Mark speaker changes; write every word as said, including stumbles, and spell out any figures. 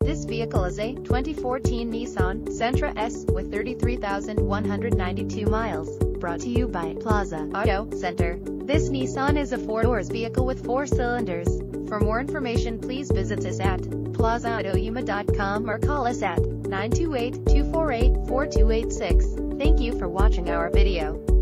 Speaker 1: This vehicle is a twenty fourteen Nissan Sentra S with thirty-three thousand one hundred ninety-two miles. Brought to you by Plaza Auto Center. This Nissan is a four-doors vehicle with four cylinders. For more information, please visit us at plaza auto yuma dot com or call us at nine two eight, two four eight, four two eight six. Thank you for watching our video.